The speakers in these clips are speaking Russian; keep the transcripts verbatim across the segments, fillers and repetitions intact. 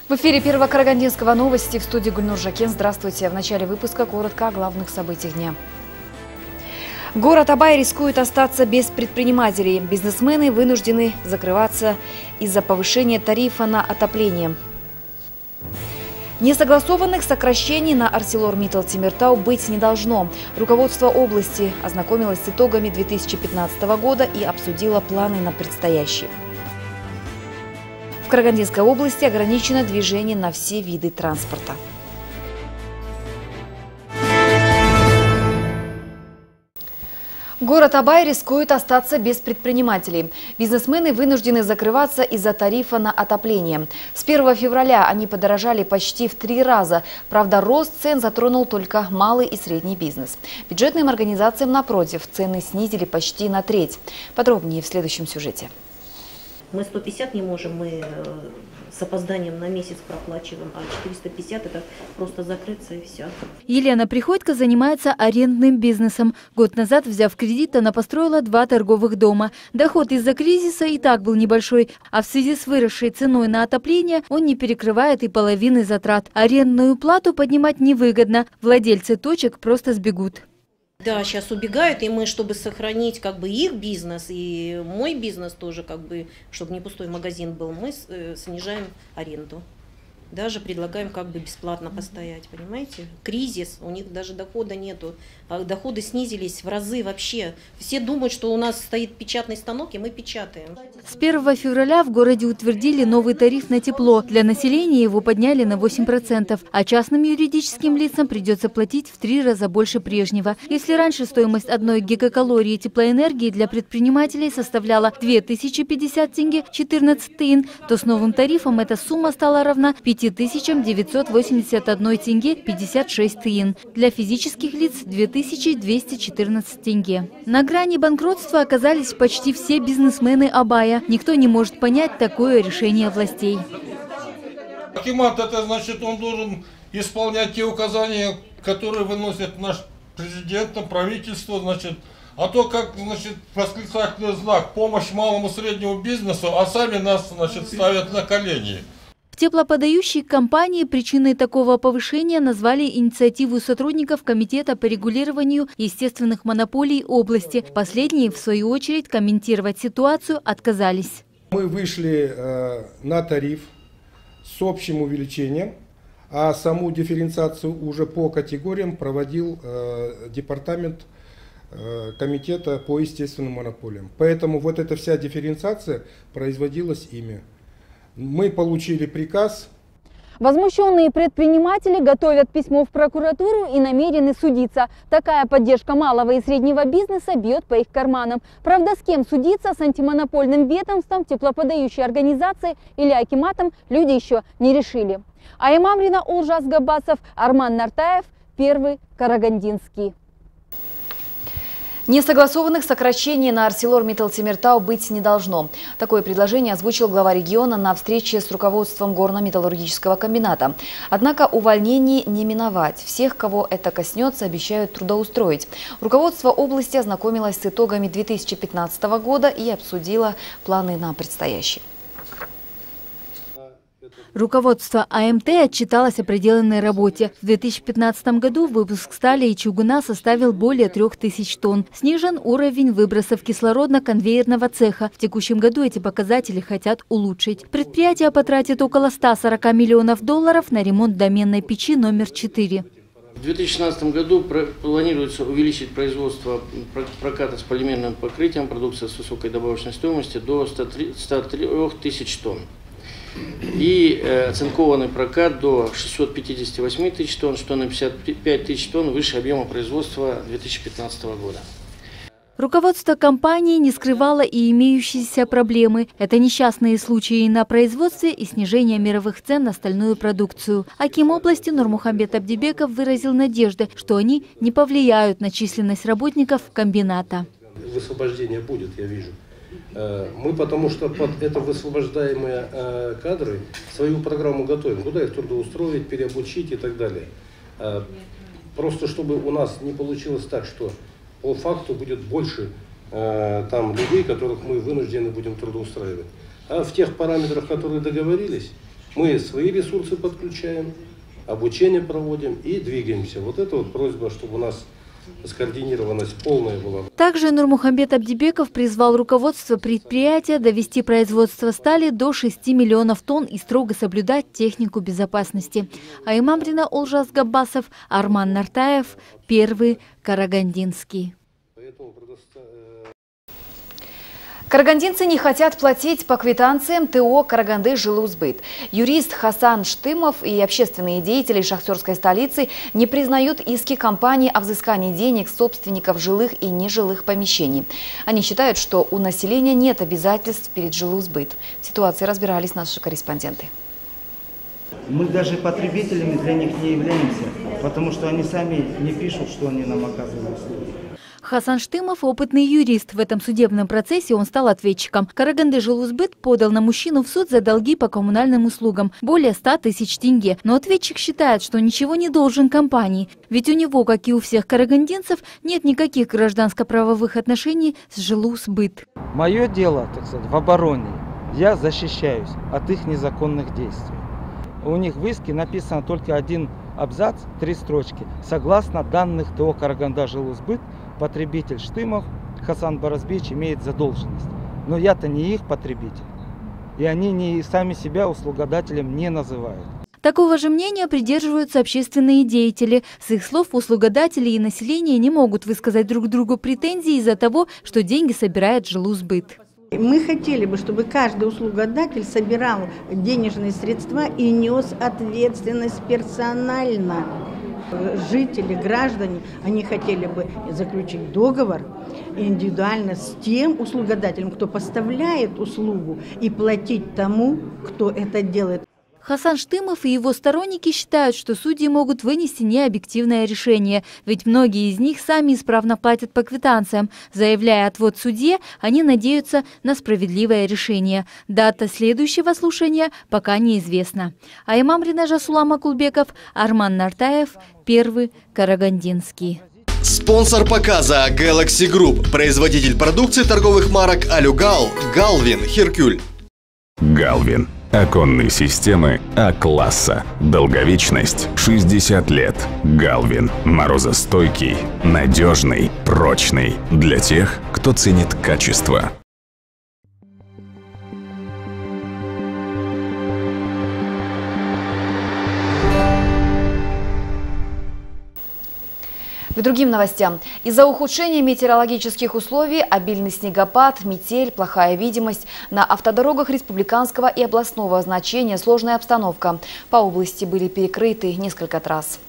В эфире Первого Карагандинского новости, в студии Гульнур Жакен. Здравствуйте. В начале выпуска коротко о главных событиях дня. Город Абай рискует остаться без предпринимателей. Бизнесмены вынуждены закрываться из-за повышения тарифа на отопление. Несогласованных сокращений на ArcelorMittal Темиртау быть не должно. Руководство области ознакомилось с итогами две тысячи пятнадцатого года и обсудило планы на предстоящий. В Карагандинской области ограничено движение на все виды транспорта. Город Абай рискует остаться без предпринимателей. Бизнесмены вынуждены закрываться из-за тарифа на отопление. С первого февраля они подорожали почти в три раза. Правда, рост цен затронул только малый и средний бизнес. Бюджетным организациям, напротив, цены снизили почти на треть. Подробнее в следующем сюжете. Мы сто пятьдесят не можем, мы с опозданием на месяц проплачиваем, а четыреста пятьдесят это просто закрыться и все. Елена Приходько занимается арендным бизнесом. Год назад, взяв кредит, она построила два торговых дома. Доход из-за кризиса и так был небольшой, а в связи с выросшей ценой на отопление он не перекрывает и половины затрат. Арендную плату поднимать невыгодно, владельцы точек просто сбегут. Да, сейчас убегают, и мы, чтобы сохранить как бы их бизнес и мой бизнес тоже, как бы, чтобы не пустой магазин был, мы снижаем аренду. Даже предлагаем как бы бесплатно постоять, понимаете? Кризис, у них даже дохода нету. А доходы снизились в разы вообще. Все думают, что у нас стоит печатный станок, и мы печатаем. С первого февраля в городе утвердили новый тариф на тепло. Для населения его подняли на восемь процентов, а частным юридическим лицам придется платить в три раза больше прежнего. Если раньше стоимость одной гигакалории теплоэнергии для предпринимателей составляла две тысячи пятьдесят тенге четырнадцать тыин, то с новым тарифом эта сумма стала равна пяти тысячам девятьсот восемьдесят одной тенге пятьдесят шесть тыин. Для физических лиц две тысячи двести четырнадцать тенге. На грани банкротства оказались почти все бизнесмены Абая. Никто не может понять такое решение властей. Акимат, это значит, он должен исполнять те указания, которые выносит наш президент, правительство, значит. А то как, значит, восклицательный знак «Помощь малому и среднему бизнесу», а сами нас, значит, ставят на колени. Теплоподающие компании причиной такого повышения назвали инициативу сотрудников Комитета по регулированию естественных монополий области. Последние, в свою очередь, комментировать ситуацию отказались. Мы вышли э, на тариф с общим увеличением, а саму дифференциацию уже по категориям проводил э, департамент э, Комитета по естественным монополиям. Поэтому вот эта вся дифференциация производилась ими. Мы получили приказ. Возмущенные предприниматели готовят письмо в прокуратуру и намерены судиться. Такая поддержка малого и среднего бизнеса бьет по их карманам. Правда, с кем судиться, с антимонопольным ведомством, теплоподающей организацией или акиматом, люди еще не решили. Айым Амрина, Олжас Габасов, Арман Нартаев, Первый Карагандинский. Несогласованных сокращений на ArcelorMittal Темиртау быть не должно. Такое предложение озвучил глава региона на встрече с руководством горно-металлургического комбината. Однако увольнений не миновать. Всех, кого это коснется, обещают трудоустроить. Руководство области ознакомилось с итогами две тысячи пятнадцатого года и обсудило планы на предстоящий. Руководство АМТ отчиталось о проделанной работе. В две тысячи пятнадцатом году выпуск стали и чугуна составил более трех тысяч тонн. Снижен уровень выбросов кислородно-конвейерного цеха. В текущем году эти показатели хотят улучшить. Предприятие потратит около ста сорока миллионов долларов на ремонт доменной печи номер четыре. В две тысячи шестнадцатом году планируется увеличить производство проката с полимерным покрытием продукции с высокой добавочной стоимостью до ста трёх тысяч тонн. И э, оцинкованный прокат до шестисот пятидесяти восьми тысяч тонн, что на пятьдесят пять тысяч тонн выше объема производства две тысячи пятнадцатого года. Руководство компании не скрывало и имеющиеся проблемы. Это несчастные случаи на производстве и снижение мировых цен на стальную продукцию. Аким области Нурмухамбет Абдибеков выразил надежды, что они не повлияют на численность работников комбината. Высвобождение будет, я вижу. Мы потому что под это высвобождаемые кадры свою программу готовим, куда их трудоустроить, переобучить и так далее. Просто чтобы у нас не получилось так, что по факту будет больше там людей, которых мы вынуждены будем трудоустраивать. А в тех параметрах, которые договорились, Мы свои ресурсы подключаем, обучение проводим и двигаемся. Вот это вот просьба, чтобы у нас скоординированность полная была. Также Нурмухамбет Абдибеков призвал руководство предприятия довести производство стали до шести миллионов тонн и строго соблюдать технику безопасности. Аймамрина Олжас Габбасов, Арман Нартаев, Первый Карагандинский. Карагандинцы не хотят платить по квитанциям ТО «Караганды Жилусбыт». Юрист Хасан Штымов и общественные деятели шахтерской столицы не признают иски компании о взыскании денег собственников жилых и нежилых помещений. Они считают, что у населения нет обязательств перед Жилусбыт. В ситуации разбирались наши корреспонденты. Мы даже потребителями для них не являемся, потому что они сами не пишут, что они нам оказывают услуги. Хасан Штымов – опытный юрист. В этом судебном процессе он стал ответчиком. Караганды Жилусбыт подал на мужчину в суд за долги по коммунальным услугам – более ста тысяч тенге. Но ответчик считает, что ничего не должен компании. Ведь у него, как и у всех карагандинцев, нет никаких гражданско-правовых отношений с Жилусбыт. Мое дело, так сказать, в обороне. Я защищаюсь от их незаконных действий. У них в иске написано только один абзац, три строчки. Согласно данных ТО «Караганда Жилусбыт», потребитель Штымов Хасан Баразбич имеет задолженность. Но я-то не их потребитель. И они не, сами себя услугодателем не называют. Такого же мнения придерживаются общественные деятели. С их слов, услугодатели и население не могут высказать друг другу претензии из-за того, что деньги собирает Жилусбыт. Мы хотели бы, чтобы каждый услугодатель собирал денежные средства и нес ответственность персонально. Жители, граждане, они хотели бы заключить договор индивидуально с тем услугодателем, кто поставляет услугу, и платить тому, кто это делает. Хасан Штымов и его сторонники считают, что судьи могут вынести необъективное решение, ведь многие из них сами исправно платят по квитанциям. Заявляя отвод судье, они надеются на справедливое решение. Дата следующего слушания пока неизвестна. Аймамрина Жасулама Кулбеков, Арман Нартаев, Первый Карагандинский. Спонсор показа Galaxy Group, производитель продукции торговых марок Алюгал, Галвин, Херкюль. Галвин. Оконные системы А-класса. Долговечность шестьдесят лет. Галвин. Морозостойкий, надежный, прочный. Для тех, кто ценит качество. К другим новостям. Из-за ухудшения метеорологических условий, обильный снегопад, метель, плохая видимость, на автодорогах республиканского и областного значения сложная обстановка. По области были перекрыты несколько трасс.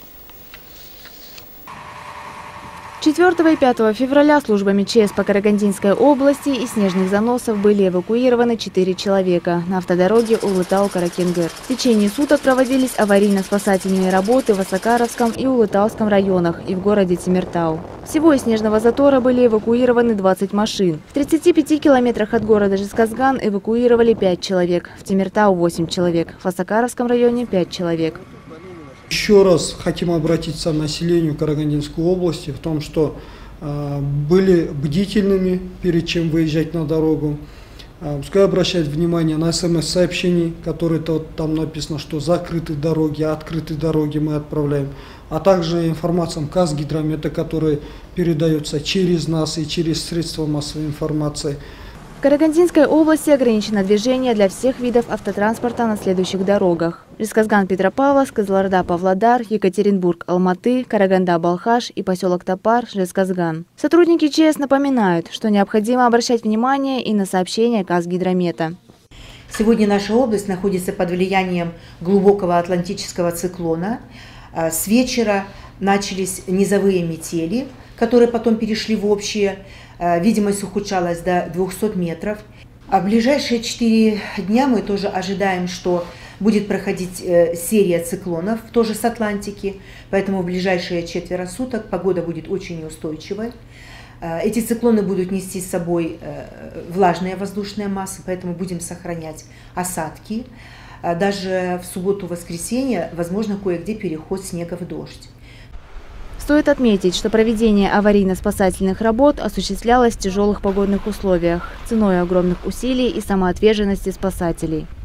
четвёртого и пятого февраля службами ЧС по Карагандинской области из снежных заносов были эвакуированы четыре человека на автодороге Улытау-Каракенгер. В течение суток проводились аварийно-спасательные работы в Осакаровском и Улытауском районах и в городе Темиртау. Всего из снежного затора были эвакуированы двадцать машин. В тридцати пяти километрах от города Жезказган эвакуировали пять человек, в Темиртау восемь человек, в Осакаровском районе пять человек. Еще раз хотим обратиться к населению Карагандинской области в том, что э, были бдительными перед чем выезжать на дорогу. Э, пускай обращают внимание на смс-сообщения, которые -то, там написано, что закрыты дороги, открыты дороги мы отправляем. А также информация Казгидромета, которая передается через нас и через средства массовой информации. В Карагандинской области ограничено движение для всех видов автотранспорта на следующих дорогах: Жезказган-Петропавловск, Кызылорда-Павлодар, Екатеринбург-Алматы, Караганда-Балхаш и поселок Топар, Жезказган. Сотрудники ЧС напоминают, что необходимо обращать внимание и на сообщения Казгидромета. Сегодня наша область находится под влиянием глубокого атлантического циклона. С вечера начались низовые метели, которые потом перешли в общие. Видимость ухудшалась до двухсот метров. А в ближайшие четыре дня мы тоже ожидаем, что будет проходить серия циклонов, тоже с Атлантики. Поэтому в ближайшие четверо суток погода будет очень неустойчивой. Эти циклоны будут нести с собой влажные воздушные массы, поэтому будем сохранять осадки. Даже в субботу-воскресенье возможно кое-где переход снега в дождь. Стоит отметить, что проведение аварийно-спасательных работ осуществлялось в тяжелых погодных условиях, ценой огромных усилий и самоотверженности спасателей.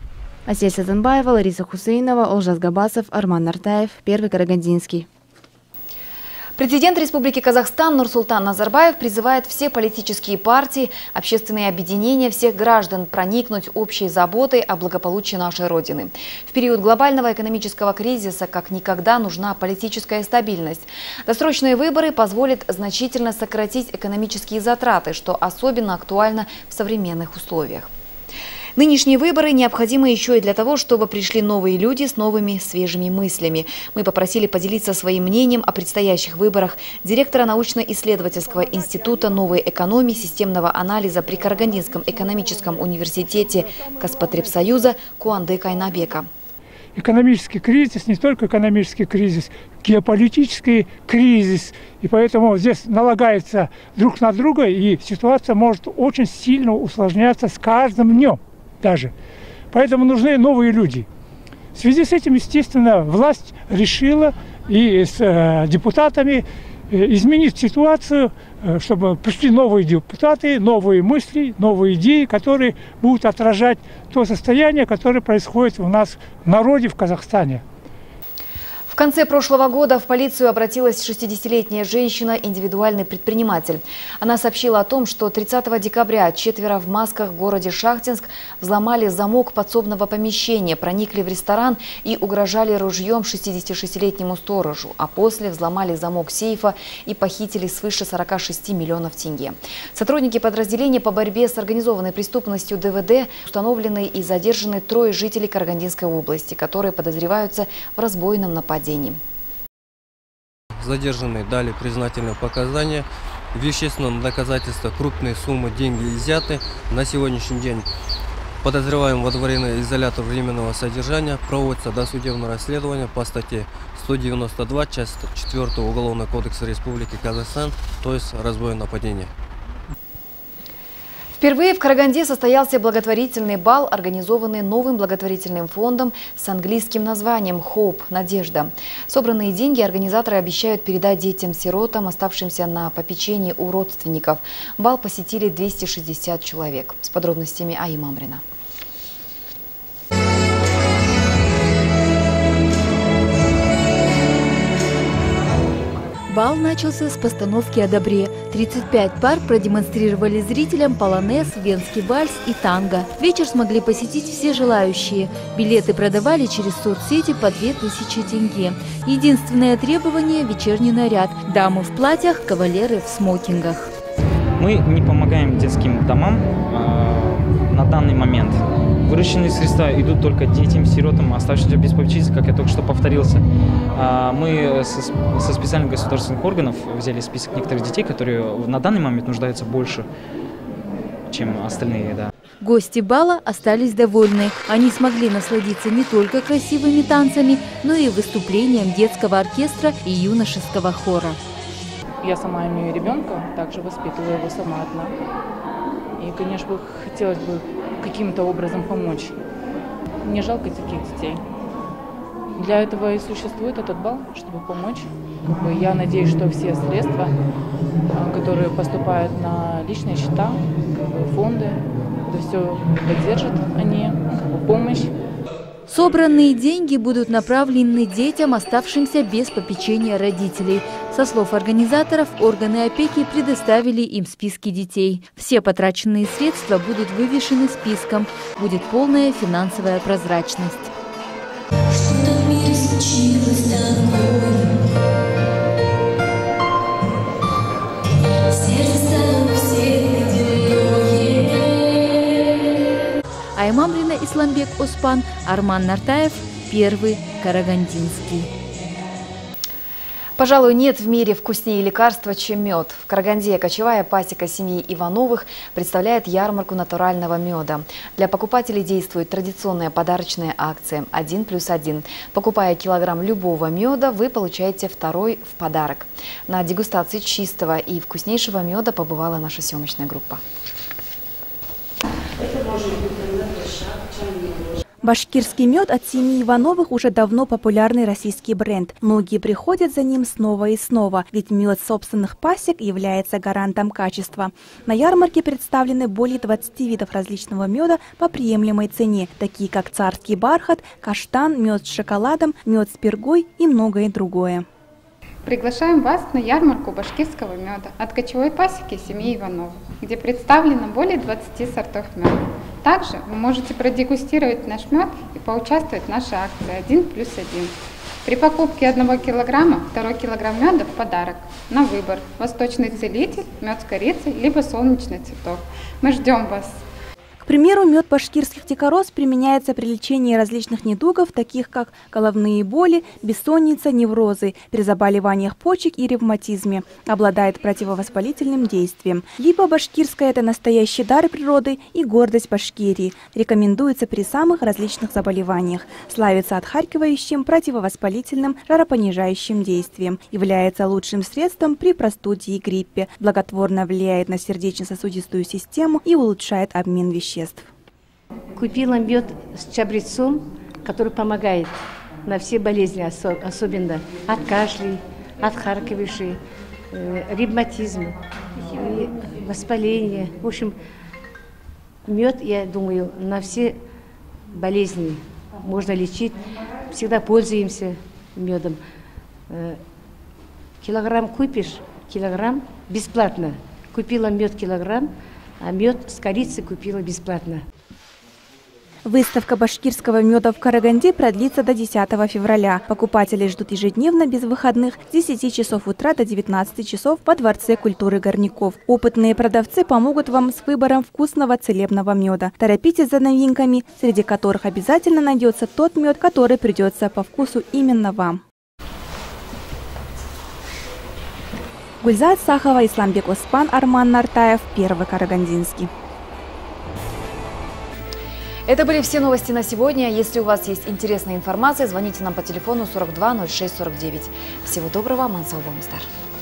Асия Сазанбаева, Лариса Хусейнова, Олжас Габасов, Арман Нартаев, Первый Карагандинский. Президент Республики Казахстан Нурсултан Назарбаев призывает все политические партии, общественные объединения, всех граждан проникнуть общей заботой о благополучии нашей Родины. В период глобального экономического кризиса как никогда нужна политическая стабильность. Досрочные выборы позволят значительно сократить экономические затраты, что особенно актуально в современных условиях. Нынешние выборы необходимы еще и для того, чтобы пришли новые люди с новыми свежими мыслями. Мы попросили поделиться своим мнением о предстоящих выборах директора научно-исследовательского института новой экономии системного анализа при Карагандинском экономическом университете Казпотребсоюза Куанды Кайнабека. Экономический кризис, не только экономический кризис, геополитический кризис. И поэтому здесь налагается друг на друга, и ситуация может очень сильно усложняться с каждым днем даже. Поэтому нужны новые люди. В связи с этим, естественно, власть решила и с э, депутатами э, изменить ситуацию, э, чтобы пришли новые депутаты, новые мысли, новые идеи, которые будут отражать то состояние, которое происходит у нас в народе, в Казахстане. В конце прошлого года в полицию обратилась шестидесятилетняя женщина, индивидуальный предприниматель. Она сообщила о том, что тридцатого декабря четверо в масках в городе Шахтинск взломали замок подсобного помещения, проникли в ресторан и угрожали ружьем шестидесятишестилетнему сторожу, а после взломали замок сейфа и похитили свыше сорока шести миллионов тенге. Сотрудники подразделения по борьбе с организованной преступностью ДВД установлены и задержаны трое жителей Карагандинской области, которые подозреваются в разбойном нападении. Задержанные дали признательные показания. Вещественное доказательство, крупные суммы, деньги изъяты. На сегодняшний день подозреваемым водворены изолятор временного содержания. Проводится досудебное расследование по статье сто девяносто два, часть четвёртая Уголовного кодекса Республики Казахстан, то есть разбойное нападение. Впервые в Караганде состоялся благотворительный бал, организованный новым благотворительным фондом с английским названием «Hope» – «Надежда». Собранные деньги организаторы обещают передать детям-сиротам, оставшимся на попечении у родственников. Бал посетили двести шестьдесят человек. С подробностями Аима Амрина. Бал начался с постановки о добре. тридцать пять пар продемонстрировали зрителям полонез, венский вальс и танго. Вечер смогли посетить все желающие. Билеты продавали через соцсети по две тысячи тенге. Единственное требование – вечерний наряд. Дамы в платьях, кавалеры в смокингах. Мы не помогаем детским домам э, на данный момент. Вырученные средства идут только детям, сиротам, оставшимся без попечительства, как я только что повторился. Мы со специальных государственных органов взяли список некоторых детей, которые на данный момент нуждаются больше, чем остальные. Да. Гости бала остались довольны. Они смогли насладиться не только красивыми танцами, но и выступлением детского оркестра и юношеского хора. Я сама имею ребенка, также воспитываю его сама одна. И, конечно, хотелось бы каким-то образом помочь. Мне жалко таких детей. Для этого и существует этот бал, чтобы помочь. Я надеюсь, что все средства, которые поступают на личные счета, фонды, это все поддержат они, как бы помощь. Собранные деньги будут направлены детям, оставшимся без попечения родителей. Со слов организаторов, органы опеки предоставили им списки детей. Все потраченные средства будут вывешены списком. Будет полная финансовая прозрачность. Аима Амрина, Исламбек Оспан, Арман Нартаев, Первый Карагандинский. Пожалуй, нет в мире вкуснее лекарства, чем мед. В Караганде кочевая пасека семьи Ивановых представляет ярмарку натурального меда. Для покупателей действует традиционная подарочная акция один плюс один. Покупая килограмм любого меда, вы получаете второй в подарок. На дегустации чистого и вкуснейшего меда побывала наша съемочная группа. Башкирский мед от семьи Ивановых уже давно популярный российский бренд. Многие приходят за ним снова и снова, ведь мед собственных пасек является гарантом качества. На ярмарке представлены более двадцати видов различного меда по приемлемой цене, такие как царский бархат, каштан, мед с шоколадом, мед с пергой и многое другое. Приглашаем вас на ярмарку башкирского меда от кочевой пасеки семьи Ивановых, где представлено более двадцати сортов меда. Также вы можете продегустировать наш мед и поучаствовать в нашей акции один плюс один. При покупке одного килограмма второй килограмм меда в подарок. На выбор восточный целитель, мед с корицей, либо солнечный цветок. Мы ждем вас. К примеру, мед башкирских дикороз применяется при лечении различных недугов, таких как головные боли, бессонница, неврозы, при заболеваниях почек и ревматизме. Обладает противовоспалительным действием. Либо башкирская – это настоящий дар природы и гордость Башкирии. Рекомендуется при самых различных заболеваниях. Славится отхаркивающим, противовоспалительным, жаропонижающим действием. Является лучшим средством при простуде и гриппе. Благотворно влияет на сердечно-сосудистую систему и улучшает обмен веществ. Купила мед с чабрецом, который помогает на все болезни, особенно от кашля, от харкивиши, э, ревматизма, и воспаления. В общем, мед, я думаю, на все болезни можно лечить. Всегда пользуемся медом. Э, килограмм купишь, килограмм бесплатно. Купила мед килограмм, а мед с корицей купила бесплатно. Выставка башкирского меда в Караганде продлится до десятого февраля. Покупателей ждут ежедневно без выходных с десяти часов утра до девятнадцати часов во Дворце культуры Горняков. Опытные продавцы помогут вам с выбором вкусного целебного меда. Торопитесь за новинками, среди которых обязательно найдется тот мед, который придется по вкусу именно вам. Гульзат Сахова, Исламбек Оспан, Арман Нартаев, Первый Карагандинский. Это были все новости на сегодня. Если у вас есть интересная информация, звоните нам по телефону сорок два ноль шесть сорок девять. Всего доброго, Мансаубомистар.